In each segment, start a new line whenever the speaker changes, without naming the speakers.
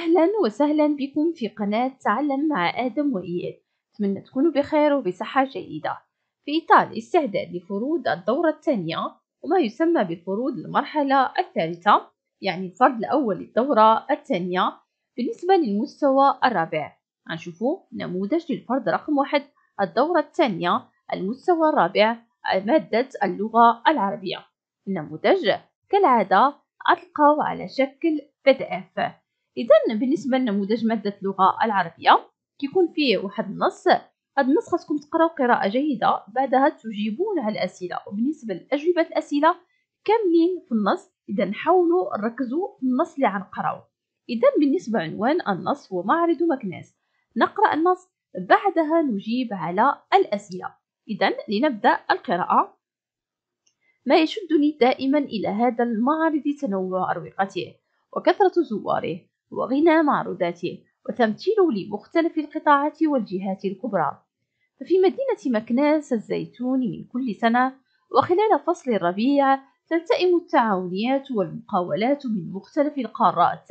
أهلا وسهلا بكم في قناة تعلم مع آدم وإياد. أتمنى تكونوا بخير وبصحة جيدة. في إطار الاستعداد لفروض الدورة الثانية وما يسمى بفروض المرحلة الثالثة، يعني الفرض الأول للدورة الثانية بالنسبة للمستوى الرابع، غنشوفوا نموذج للفرض رقم 1 الدورة الثانية المستوى الرابع مادة اللغة العربية. النموذج كالعادة ألقاه على شكل PDF. إذا بالنسبة لنموذج مادة اللغة العربية كيكون فيه واحد النص، هذا النص خاصكم تقراو قراءة جيدة، بعدها تجيبون على الأسئلة. وبالنسبة لأجوبة الأسئلة كاملين في النص، إذا نحاولوا نركزوا في النص اللي غنقراو. إذا بالنسبة لعنوان النص هو معرض مكناس، نقرأ النص بعدها نجيب على الأسئلة. إذا لنبدأ القراءة. ما يشدني دائما إلى هذا المعرض تنوع أروقته وكثرة زواره وغنى معروضاته وتمثيله لمختلف القطاعات والجهات الكبرى. ففي مدينة مكناس الزيتون من كل سنة وخلال فصل الربيع تلتئم التعاونيات والمقاولات من مختلف القارات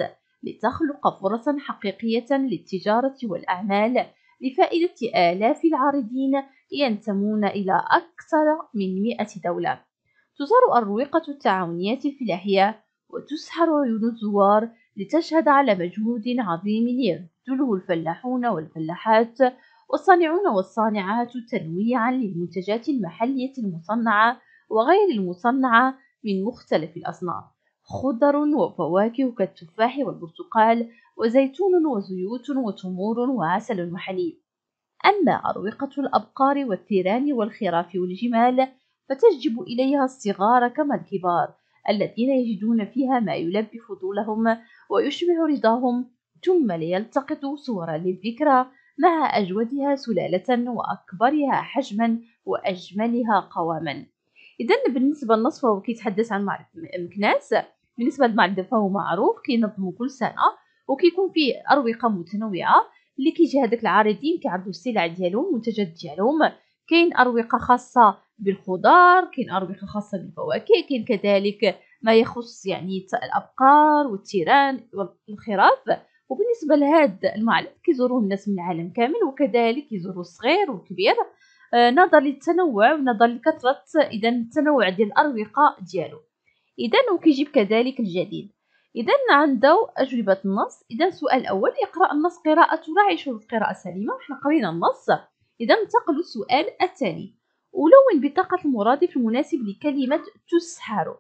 لتخلق فرصا حقيقية للتجارة والأعمال لفائدة آلاف العارضين ينتمون إلى أكثر من 100 دولة. تزار أروقة التعاونيات في الأحياء وتسحر عيون الزوار لتشهد على مجهود عظيم يبذله الفلاحون والفلاحات والصانعون والصانعات تنويعا للمنتجات المحلية المصنعة وغير المصنعة من مختلف الأصناف، خضر وفواكه كالتفاح والبرتقال وزيتون وزيوت وتمور وعسل وحليب. أما أروقة الأبقار والثيران والخراف والجمال فتجذب إليها الصغار كما الكبار الذين يجدون فيها ما يلبي فضولهم ويشبع رضاهم، ثم ليلتقطوا صورا للذكرى مع أجودها سلالة وأكبرها حجما وأجملها قواما. إذا بالنسبة للنص فهو كيتحدث عن معرض مكناس. بالنسبة للمعرض فهو معروف كينظم كل سنة وكيكون فيه أروقة متنوعة اللي كيجي هذاك العارضين كيعرضوا السلع ديالهم المنتجات ديالهم. كاين أروقة خاصة بالخضار، كاين أروقة خاصة بالفواكه، كاين كذلك ما يخص يعني الأبقار والتيران والخراف. وبالنسبة لهذا المعرض كيزوروه الناس من العالم كامل، وكذلك يزوروه الصغير والكبير نظرا للتنوع ونظرا لكثرة إذا التنوع ديال الأروقة ديالو. إذا وكيجيب كذلك الجديد. إذا عنده أجوبة النص. إذا السؤال الأول اقرأ النص قراءة راعي شروط قراءة سليمة. احنا قرينا النص. إذا انتقلوا السؤال الثاني. ولون بطاقة المرادف المناسب لكلمة تسحر.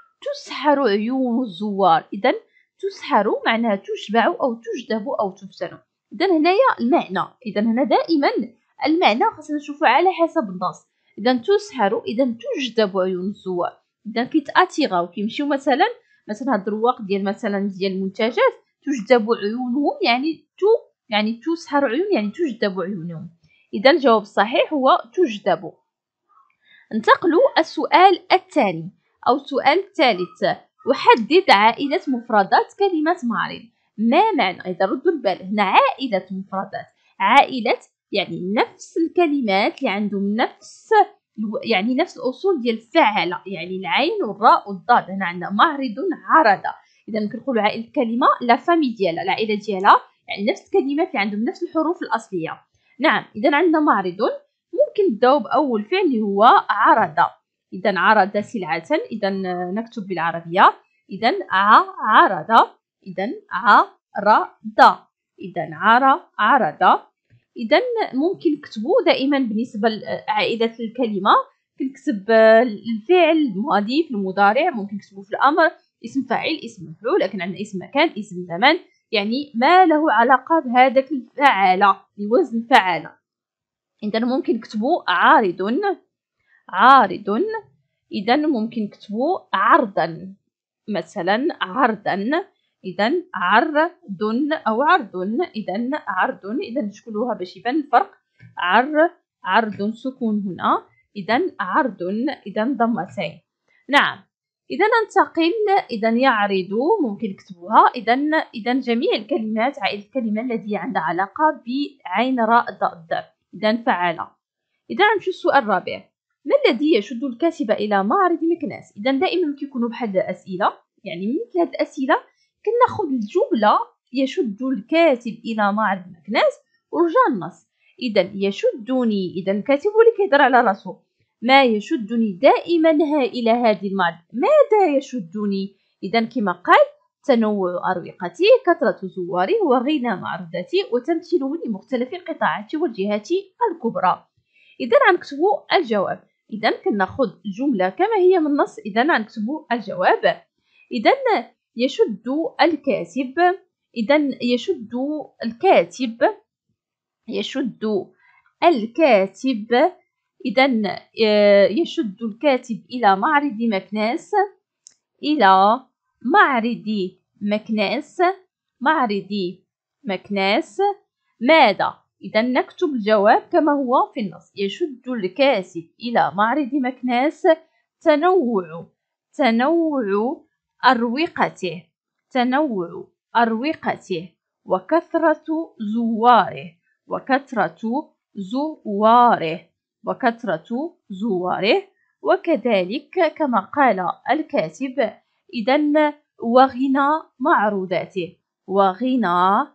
تسحر عيون الزوار. إذا تسحر معناها تشبع أو تجذب أو تفتن. إذا هنايا المعنى، إذا هنا دائما المعنى خاصنا نشوفه على حسب النص. إذا تسحر إذا تجذب عيون الزوار، إذا كيتأتيغاو كيمشيو مثلا هاد الرواق ديال مثلا ديال المنتجات تجذب عيونهم، يعني تسحر عيون يعني تجذب عيونهم. إذا الجواب الصحيح هو تجذب. انتقلوا السؤال الثاني أو السؤال الثالث. وحدد عائلة مفردات كلمة معرض. ما معنى؟ إذا ردوا البال هنا عائلة مفردات، عائلة يعني نفس الكلمات اللي عندهم نفس الأصول ديال فعل، يعني العين والراء والضاد. هنا عندنا معرض عرض. إذا كنقولوا عائلة الكلمة لا فامي ديالها، العائلة ديالها يعني نفس الكلمات اللي عندهم نفس الحروف الأصلية. نعم، إذا عندنا معرض ممكن نبداو بأول فعل اللي هو عرض. إذا عرض سلعة، إذا نكتب بالعربية. إذا عرض، إذا عرض، إذا عرض. إذا ممكن نكتبوا دائما بالنسبة لعائلة الكلمة كنكتب الفعل الماضي في المضارع، ممكن نكتبوا في الأمر اسم فاعل اسم مفعول، لكن عندنا اسم مكان اسم زمان، يعني ما له علاقة بهذاك الفعل الوزن فعل. إذا ممكن نكتبوا عارض. إذا ممكن نكتبوا عرضا، مثلا عرضا. إذا عرض أو عرض. إذا عرض. إذا نشكلوها باش يبان الفرق. عرض سكون هنا. إذا عرض. إذا ضمتين. نعم. إذا ننتقل. إذا يعرض ممكن نكتبوها. إذا جميع الكلمات عائلة الكلمة التي عندها علاقة بعين راء ضاد. إذا فعل. إذا نمشي السؤال الرابع. ما الذي يشد الكاتب إلى معرض مكناس؟ إذا دائما كيكونوا بحال الأسئلة، يعني مثل هذه الأسئلة كناخذ الجملة يشد الكاتب إلى معرض مكناس ورجع النص. إذا يشدني، إذا الكاتب هو اللي كيهضر على راسو، ما يشدني دائما إلى هذه المعرض. ماذا يشدني؟ إذا كما قال: تنوع أروقته، كثرة زواره، وغنى معروضاته، وتمثيله لمختلف القطاعات والجهات الكبرى. إذا غنكتبوا الجواب. إذا كناخذ الجملة كما هي من النص، إذا غنكتبوا الجواب. إذا يشد الكاتب، إذا يشد الكاتب، يشد الكاتب، إذا يشد الكاتب إلى معرض مكناس، إلى معرض مكناس، معرض مكناس. ماذا؟ إذا نكتب الجواب كما هو في النص: يشد الكاتب إلى معرض مكناس تنوع أروقته، تنوع أروقته، وكثرة زواره، وكثرة زواره، وكثرة زواره. وكذلك كما قال الكاتب، إذا وغنى معروضاته، وغنى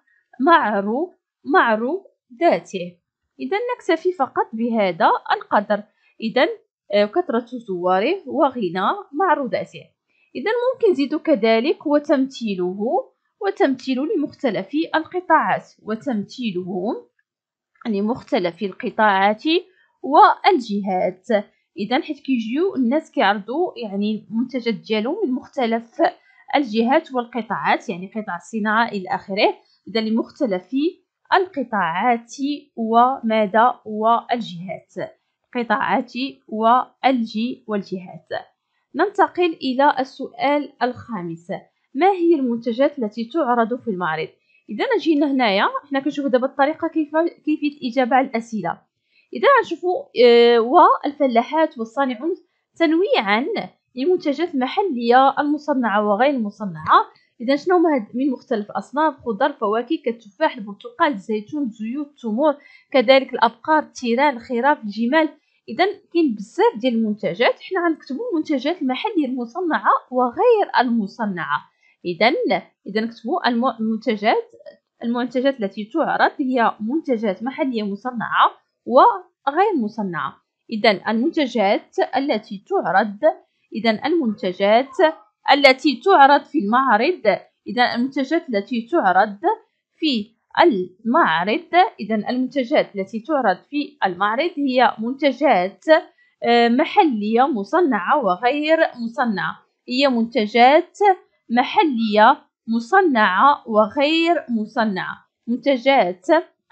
معروضاته. إذا نكتفي فقط بهذا القدر. إذا كثرة زواره وغنى معروضاته. إذا ممكن نزيد كذلك وتمثيله لمختلف القطاعات، وتمثيله لمختلف القطاعات والجهات. إذا حيت كيجيو الناس كيعرضوا يعني المنتجات ديالهم من مختلف الجهات والقطاعات، يعني قطاع الصناعة إلى آخره. إذا لمختلف القطاعات وماذا والجهات، القطاعات والجهات. ننتقل إلى السؤال الخامس: ما هي المنتجات التي تعرض في المعرض؟ إذا جينا هنايا حنا كنشوفوا دابا الطريقة كيفية الإجابة على الأسئلة. إذا غنشوفوا والفلاحات والصانعون تنويعا للمنتجات المحلية المصنعة وغير المصنعة. إذا شنو هما من مختلف أصناف: خضر، فواكه كالتفاح، البرتقال، الزيتون، الزيوت، التمور، كذلك الأبقار، التيران، الخراف، الجمال. إذا كاين بزاف ديال المنتجات، حنا غنكتبوا المنتجات المحلية المصنعة وغير المصنعة. إذا نكتبوا المنتجات التي تعرض هي منتجات محلية مصنعة وغير مصنعة. إذا المنتجات التي تعرض، إذا المنتجات التي تعرض في المعرض، إذا المنتجات التي تعرض في المعرض، إذا المنتجات التي تعرض في المعرض هي منتجات محلية مصنعة وغير مصنعة. هي منتجات محلية مصنعة وغير مصنعة. منتجات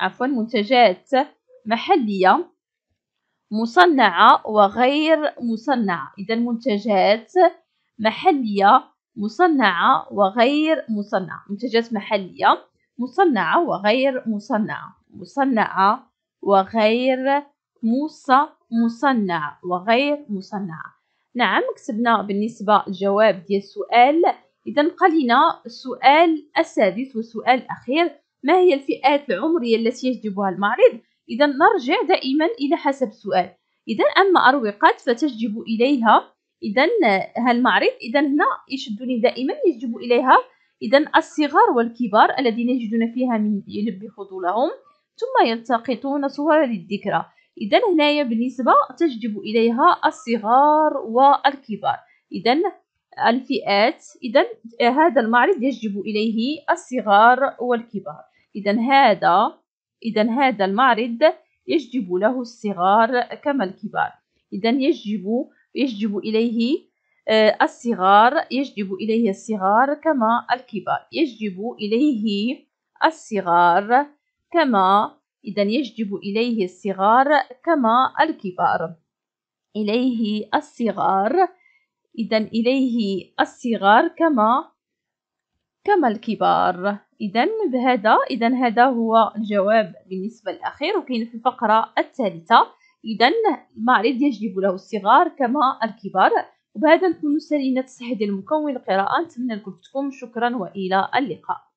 محلية مصنعة وغير مصنعة. إذا منتجات محلية مصنعة وغير مصنعة. منتجات محلية مصنعة وغير مصنعة. مصنعة وغير مصنعة وغير مصنعة. نعم، كتبنا بالنسبة للجواب ديال السؤال. إذا قلنا السؤال السادس والسؤال الأخير: ما هي الفئات العمرية التي يجذبها المعرض؟ إذا نرجع دائما إلى حسب السؤال. إذا أما أروقات فتجذب إليها، إذا المعرض، إذا هنا يشدني دائما، يجذب إليها إذا الصغار والكبار الذين يجدون فيها من يلبي فضولهم ثم يلتقطون صور للذكرى. إذا هنايا بالنسبة تجذب إليها الصغار والكبار. إذا الفئات، إذا هذا المعرض يجذب إليه الصغار والكبار. إذا هذا المعرض يجذب له الصغار كما الكبار. إذا يجذب إليه الصغار، يجذب إليه الصغار كما الكبار. يجذب إليه الصغار كما، إذا يجذب إليه الصغار كما الكبار. إليه الصغار، إذا إليه الصغار كما الكبار. إذا هذا هو الجواب بالنسبة للأخير. وكاين في الفقرة الثالثة: إذا المعرض يجذب له الصغار كما الكبار. وبهذا نكون سالينا تصحيح ديال المكون القراءة. نتمنى لكم شكرا وإلى اللقاء.